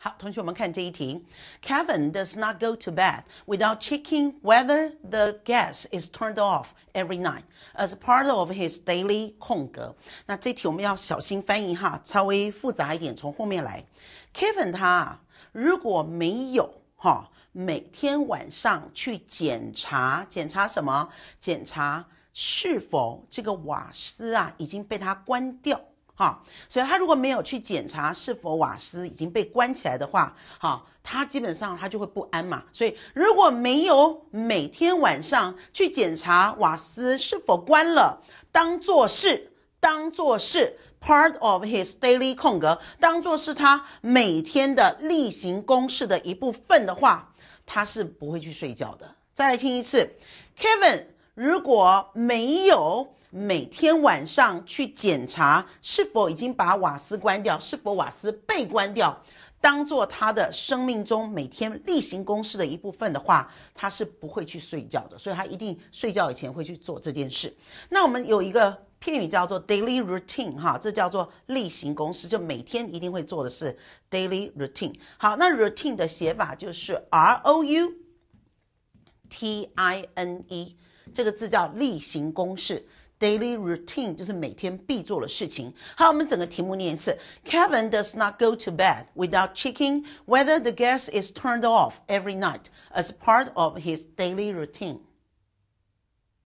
好，同学们看这一题 ，Kevin does not go to bed without checking whether the gas is turned off every night as part of his daily 空格。那这题我们要小心翻译哈，稍微复杂一点，从后面来。Kevin 他如果没有每天晚上去检查什么？检查是否这个瓦斯已经被他关掉。所以他如果没有去检查是否瓦斯已经被关起来的话，他基本上他就会不安嘛。所以如果没有每天晚上去检查瓦斯是否关了，当作是 part of his daily 空格，当作是他每天的例行公事的一部分的话，他是不会去睡觉的。再来听一次 ，Kevin 如果没有每天晚上去检查是否已经把瓦斯关掉，是否瓦斯被关掉，当做他的生命中每天例行公事的一部分的话，他是不会去睡觉的，所以他一定睡觉以前会去做这件事。那我们有一个片语叫做 daily routine 这叫做例行公事，就每天一定会做的事 daily routine。好，那 routine 的写法就是 routine， 这个字叫例行公事。Daily routine 就是每天必做的事情。好，我们整个题目念一次。Kevin does not go to bed without checking whether the gas is turned off every night as part of his daily routine.